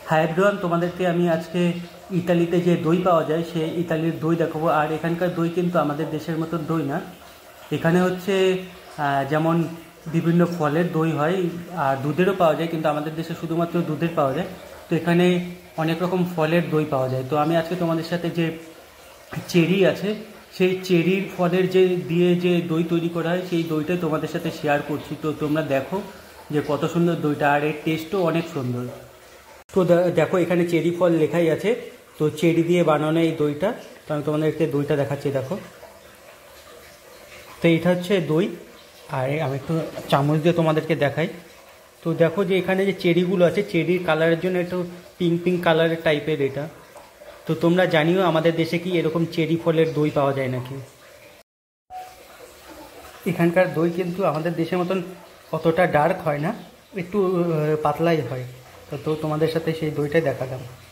Hi everyone, তোমাদেরকে আমি আজকে ইতালিতে যে দই পাওয়া যায় সেই ইতালির দই দেখাবো। আর এখানকার দই কিন্তু আমাদের দেশের মতো দই না। এখানে হচ্ছে যেমন বিভিন্ন ফলের দই হয় আর দুধেরও পাওয়া যায়, কিন্তু আমাদের দেশে শুধুমাত্র দুধের পাওয়া যায়। তো এখানে অনেক রকম ফলের দই পাওয়া যায়। তো আমি আজকে তোমাদের সাথে যে চেরি আছে সেই চেরির ফলের যে দিয়ে যে দই তৈরি করা হয় সেই দইটাই তোমাদের সাথে শেয়ার করছি। তো তোমরা দেখো যে কত সুন্দর দইটা, আর এর টেস্টও অনেক সুন্দর। তো দেখো এখানে চেরি ফল লেখাই আছে। তো চেরি দিয়ে বানানো এই দইটা। তো আমি তোমাদেরকে দইটা দেখাচ্ছি, দেখো। তো এটা হচ্ছে দই, আর আমি একটু চামচ দিয়ে তোমাদেরকে দেখাই। তো দেখো যে এখানে যে চেরিগুলো আছে, চেরির কালারের জন্য একটু পিঙ্ক পিঙ্ক কালারের টাইপের এটা। তো তোমরা জানিও আমাদের দেশে কি এরকম চেরি ফলের দই পাওয়া যায় নাকি। এখানকার দই কিন্তু আমাদের দেশের মতন অতটা ডার্ক হয় না, একটু পাতলাই হয়। তো তোমাদের সাথে সেই দইটাই দেখালাম।